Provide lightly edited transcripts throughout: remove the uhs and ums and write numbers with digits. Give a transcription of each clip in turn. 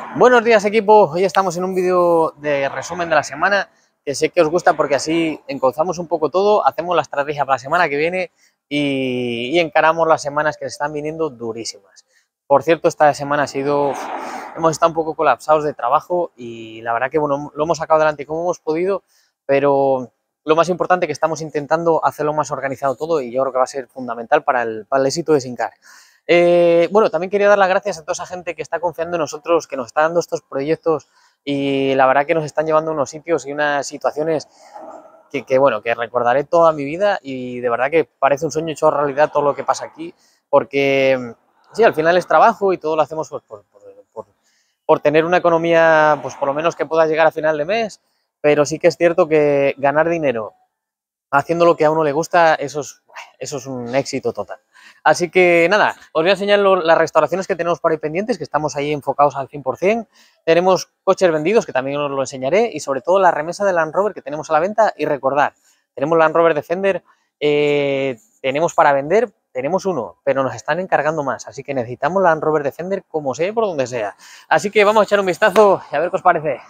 Buenos días, equipo. Hoy estamos en un vídeo de resumen de la semana que sé que os gusta porque así encauzamos un poco todo, hacemos la estrategia para la semana que viene y encaramos las semanas que se están viniendo durísimas. Por cierto, esta semana hemos estado un poco colapsados de trabajo y la verdad que bueno, lo hemos sacado adelante como hemos podido, pero lo más importante es que estamos intentando hacerlo más organizado todo y yo creo que va a ser fundamental para el éxito de Sincar. Bueno, también quería dar las gracias a toda esa gente que está confiando en nosotros, que nos está dando estos proyectos y la verdad que nos están llevando a unos sitios y unas situaciones bueno, que recordaré toda mi vida y de verdad que parece un sueño hecho realidad todo lo que pasa aquí, porque sí, al final es trabajo y todo lo hacemos pues, por tener una economía, pues por lo menos que pueda llegar a final de mes, pero sí que es cierto que ganar dinero haciendo lo que a uno le gusta, eso es un éxito total. Así que nada, os voy a enseñar las restauraciones que tenemos por ahí pendientes, que estamos ahí enfocados al 100%. Tenemos coches vendidos, que también os lo enseñaré, y sobre todo la remesa de Land Rover que tenemos a la venta. Y recordad, tenemos Land Rover Defender, tenemos para vender, tenemos uno, pero nos están encargando más, así que necesitamos Land Rover Defender como sea, por donde sea. Así que vamos a echar un vistazo y a ver qué os parece.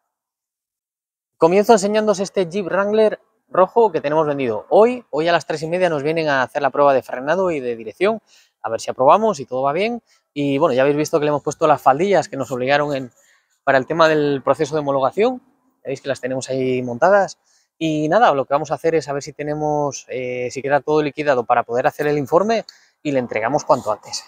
Comienzo enseñándoos este Jeep Wrangler rojo que tenemos vendido. Hoy a las 3:30 nos vienen a hacer la prueba de frenado y de dirección, a ver si aprobamos y todo va bien. Y bueno, ya habéis visto que le hemos puesto las faldillas que nos obligaron para el tema del proceso de homologación. Veis que las tenemos ahí montadas. Y nada, lo que vamos a hacer es a ver si tenemos, si queda todo liquidado para poder hacer el informe y le entregamos cuanto antes.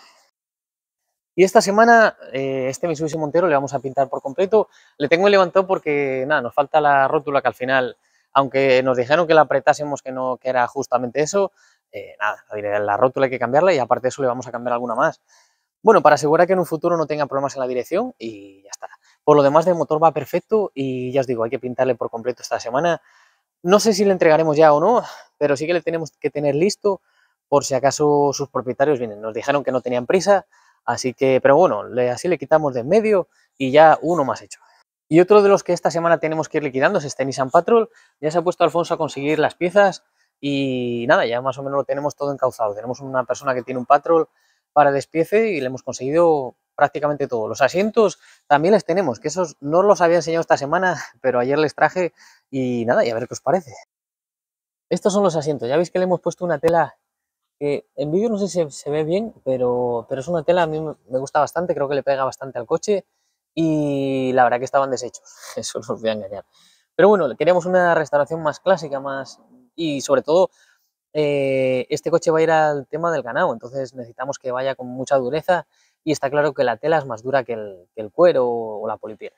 Y esta semana, este Mitsubishi Montero le vamos a pintar por completo. Le tengo levantado porque, nada, nos falta la rótula que al final, aunque nos dijeron que la apretásemos, que no, que era justamente eso, nada, la rótula hay que cambiarla y aparte de eso le vamos a cambiar alguna más. Bueno, para asegurar que en un futuro no tenga problemas en la dirección y ya está. Por lo demás, de motor va perfecto y ya os digo, hay que pintarle por completo esta semana. No sé si le entregaremos ya o no, pero sí que le tenemos que tener listo por si acaso sus propietarios vienen. Nos dijeron que no tenían prisa, así que, pero bueno, así le quitamos de en medio y ya uno más hecho. Y otro de los que esta semana tenemos que ir liquidando es este Nissan Patrol. Ya se ha puesto Alfonso a conseguir las piezas y nada, ya más o menos lo tenemos todo encauzado. Tenemos una persona que tiene un Patrol para despiece y le hemos conseguido prácticamente todo. Los asientos también les tenemos, que esos no los había enseñado esta semana, pero ayer les traje y nada, y a ver qué os parece. Estos son los asientos, ya veis que le hemos puesto una tela que en vídeo no sé si se ve bien, pero es una tela, a mí me gusta bastante, creo que le pega bastante al coche y la verdad que estaban deshechos, eso no os voy a engañar. Pero bueno, queríamos una restauración más clásica, más y sobre todo este coche va a ir al tema del ganado, entonces necesitamos que vaya con mucha dureza y está claro que la tela es más dura que el cuero o la polipiel.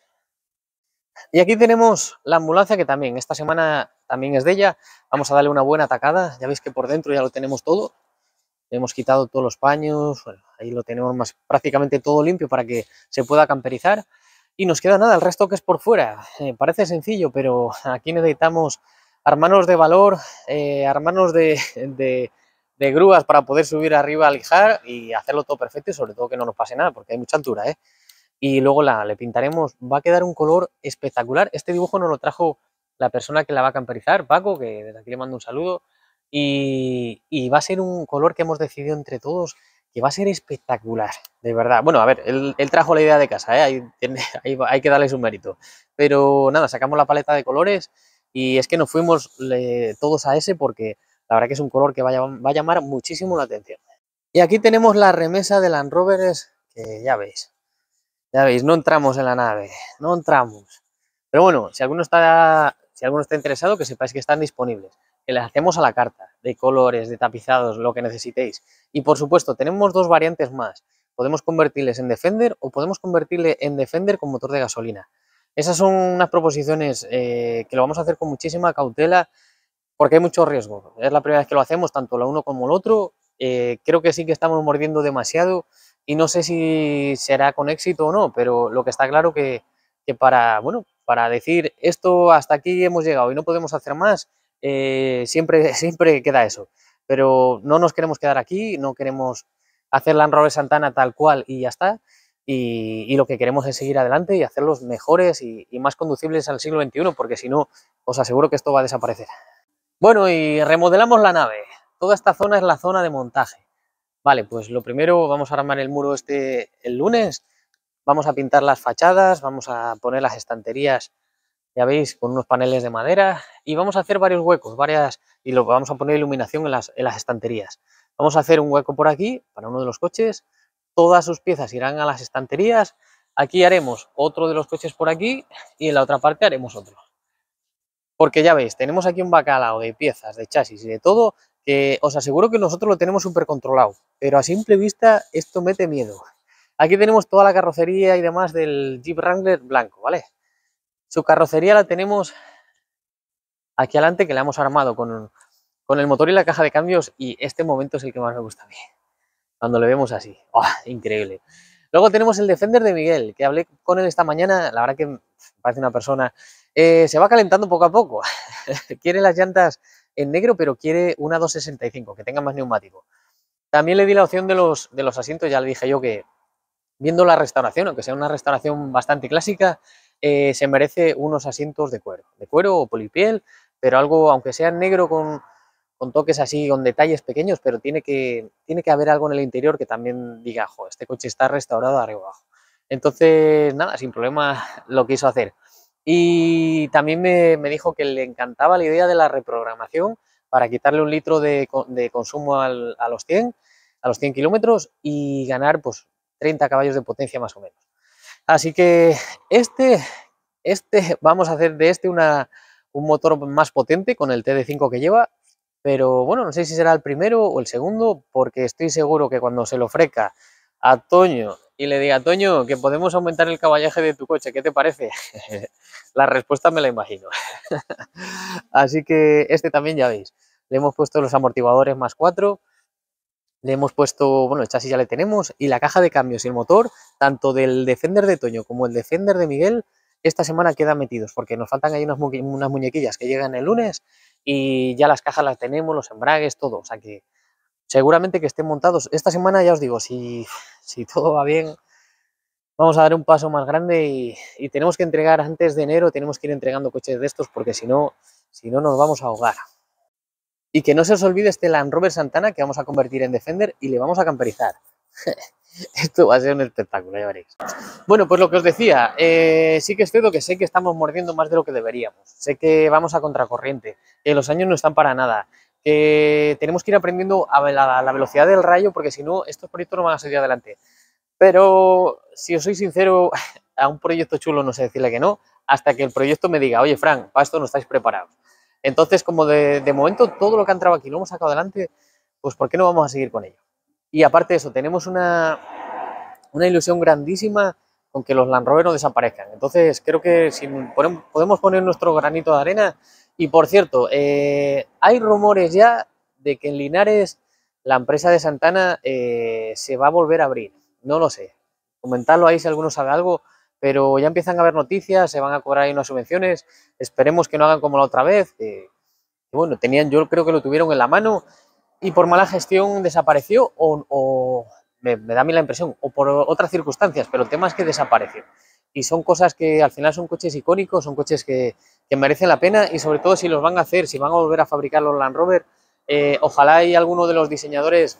Y aquí tenemos la ambulancia que también, esta semana también es de ella, vamos a darle una buena tacada, ya veis que por dentro ya lo tenemos todo, le hemos quitado todos los paños, bueno, ahí lo tenemos prácticamente todo limpio para que se pueda camperizar y nos queda nada, el resto que es por fuera, parece sencillo, pero aquí necesitamos armarnos de valor, armarnos de grúas para poder subir arriba al lijar y hacerlo todo perfecto y sobre todo que no nos pase nada porque hay mucha altura, y luego le pintaremos, va a quedar un color espectacular. Este dibujo nos lo trajo la persona que la va a camperizar, Paco, que desde aquí le mando un saludo, y va a ser un color que hemos decidido entre todos, que va a ser espectacular, de verdad. Bueno, a ver, él trajo la idea de casa, hay que darle su mérito, pero nada, sacamos la paleta de colores y es que nos fuimos todos a ese porque la verdad que es un color que va a llamar muchísimo la atención. Y aquí tenemos la remesa de Land Rovers, que ya veis. Ya veis, no entramos en la nave, no entramos. Pero bueno, si alguno está interesado, que sepáis que están disponibles. Que les hacemos a la carta, de colores, de tapizados, lo que necesitéis. Y por supuesto, tenemos dos variantes más. Podemos convertirles en Defender o podemos convertirle en Defender con motor de gasolina. Esas son unas proposiciones que lo vamos a hacer con muchísima cautela porque hay mucho riesgo. Es la primera vez que lo hacemos, tanto lo uno como el otro. Creo que sí que estamos mordiendo demasiado y no sé si será con éxito o no, pero lo que está claro que para decir esto hasta aquí hemos llegado y no podemos hacer más, siempre queda eso. Pero no nos queremos quedar aquí, no queremos hacer Land Rover Santana tal cual y ya está. Y lo que queremos es seguir adelante y hacerlos mejores y más conducibles al siglo XXI, porque si no, os aseguro que esto va a desaparecer. Bueno, y remodelamos la nave. Toda esta zona es la zona de montaje. Vale, pues lo primero vamos a armar el muro este el lunes. vamos a pintar las fachadas, vamos a poner las estanterías, ya veis, con unos paneles de madera, y vamos a hacer varios huecos, y lo vamos a poner iluminación en las estanterías. Vamos a hacer un hueco por aquí para uno de los coches, todas sus piezas irán a las estanterías, aquí haremos otro de los coches por aquí y en la otra parte haremos otro. Porque ya veis, tenemos aquí un bacalao de piezas, de chasis y de todo, que os aseguro que nosotros lo tenemos súper controlado, pero a simple vista esto mete miedo. Aquí tenemos toda la carrocería y demás del Jeep Wrangler blanco, ¿vale? Su carrocería la tenemos aquí adelante, que la hemos armado con el motor y la caja de cambios, y este momento es el que más me gusta a mí, cuando le vemos así. ¡Oh, increíble! Luego tenemos el Defender de Miguel, que hablé con él esta mañana, la verdad que parece una persona... se va calentando poco a poco, quiere las llantas en negro, pero quiere una 265, que tenga más neumático. También le di la opción de los asientos, ya le dije yo que viendo la restauración, aunque sea una restauración bastante clásica, se merece unos asientos de cuero o polipiel, pero algo, aunque sea negro con toques así, con detalles pequeños, pero tiene que haber algo en el interior que también diga, jo, este coche está restaurado de arriba abajo. Entonces, nada, sin problema lo quiso hacer. Y también me dijo que le encantaba la idea de la reprogramación para quitarle 1 litro de consumo a los 100 kilómetros y ganar pues 30 caballos de potencia más o menos. Así que vamos a hacer de un motor más potente con el TD5 que lleva, pero bueno, no sé si será el primero o el segundo, porque estoy seguro que cuando se lo ofrezca a Toño y le diga, Toño, que podemos aumentar el caballaje de tu coche, ¿qué te parece? La respuesta me la imagino. Así que este también ya veis, le hemos puesto los amortiguadores más 4, le hemos puesto, bueno, el chasis ya le tenemos, y la caja de cambios y el motor, tanto del Defender de Toño como el Defender de Miguel, esta semana quedan metidos, porque nos faltan ahí unas muñequillas que llegan el lunes, y ya las cajas las tenemos, los embragues, todo, o sea que seguramente que estén montados. Esta semana ya os digo, si todo va bien, vamos a dar un paso más grande y tenemos que entregar antes de enero, tenemos que ir entregando coches de estos, porque si no nos vamos a ahogar. Y que no se os olvide este Land Rover Santana que vamos a convertir en Defender y le vamos a camperizar. Esto va a ser un espectáculo, ya veréis. Bueno, pues lo que os decía, sí que es cierto que sé que estamos mordiendo más de lo que deberíamos. Sé que vamos a contracorriente, que los años no están para nada, que tenemos que ir aprendiendo a la velocidad del rayo, porque si no, estos proyectos no van a salir adelante. Pero, si os soy sincero, a un proyecto chulo no sé decirle que no, hasta que el proyecto me diga, oye, Fran, para esto no estáis preparados. Entonces, como de momento todo lo que ha entrado aquí lo hemos sacado adelante, pues ¿por qué no vamos a seguir con ello? Y aparte de eso, tenemos una ilusión grandísima con que los Land Rover no desaparezcan. Entonces, creo que si podemos poner nuestro granito de arena. Y por cierto, hay rumores ya de que en Linares la empresa de Santana se va a volver a abrir. No lo sé. Comentadlo ahí si alguno sabe algo, pero ya empiezan a haber noticias, se van a cobrar ahí unas subvenciones. Esperemos que no hagan como la otra vez. Bueno, yo creo que lo tuvieron en la mano y por mala gestión desapareció o me da a mí la impresión, o por otras circunstancias, pero el tema es que desapareció. Y son cosas que al final son coches icónicos, son coches que merecen la pena, y sobre todo si los van a hacer, si van a volver a fabricar los Land Rover, ojalá y alguno de los diseñadores,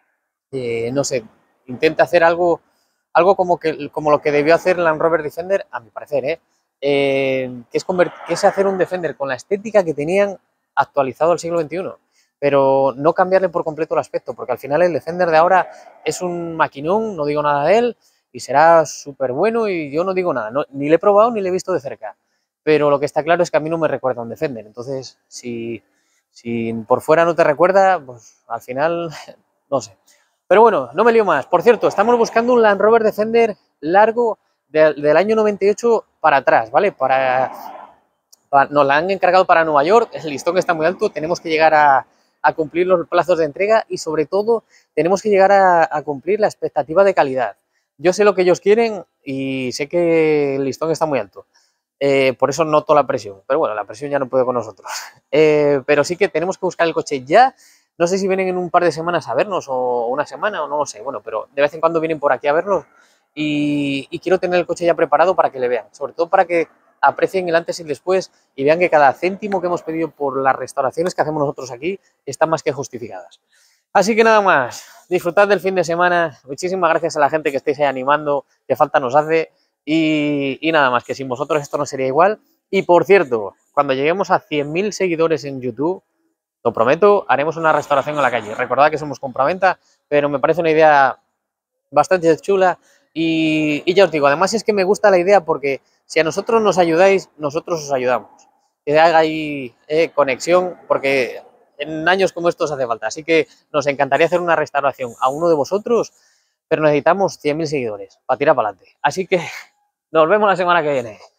no sé, intente hacer algo como lo que debió hacer Land Rover Defender, a mi parecer, que es hacer un Defender con la estética que tenían actualizado al siglo XXI, pero no cambiarle por completo el aspecto, porque al final el Defender de ahora es un maquinón, no digo nada de él, y será súper bueno, y yo no digo nada, ni le he probado ni le he visto de cerca, pero lo que está claro es que a mí no me recuerda a un Defender. Entonces, si por fuera no te recuerda, pues al final, no sé. Pero bueno, no me lío más. Por cierto, estamos buscando un Land Rover Defender largo del año 98 para atrás, ¿vale? Nos la han encargado para Nueva York, el listón está muy alto, tenemos que llegar a cumplir los plazos de entrega y sobre todo tenemos que llegar a cumplir la expectativa de calidad. Yo sé lo que ellos quieren y sé que el listón está muy alto. Por eso noto la presión, pero bueno, la presión ya no puede con nosotros. Pero sí que tenemos que buscar el coche ya. No sé si vienen en un par de semanas a vernos o una semana o no lo sé, bueno, pero de vez en cuando vienen por aquí a vernos y quiero tener el coche ya preparado para que le vean, sobre todo para que aprecien el antes y el después y vean que cada céntimo que hemos pedido por las restauraciones que hacemos nosotros aquí están más que justificadas. Así que nada más, disfrutad del fin de semana, muchísimas gracias a la gente que estáis ahí animando, que falta nos hace, y nada más, que sin vosotros esto no sería igual. Y por cierto, cuando lleguemos a 100.000 seguidores en YouTube, lo prometo, haremos una restauración en la calle. Recordad que somos compraventa, pero me parece una idea bastante chula y ya os digo, además es que me gusta la idea porque si a nosotros nos ayudáis, nosotros os ayudamos. Que haga ahí conexión, porque en años como estos hace falta. Así que nos encantaría hacer una restauración a uno de vosotros, pero necesitamos 100.000 seguidores para tirar para adelante. Así que nos vemos la semana que viene.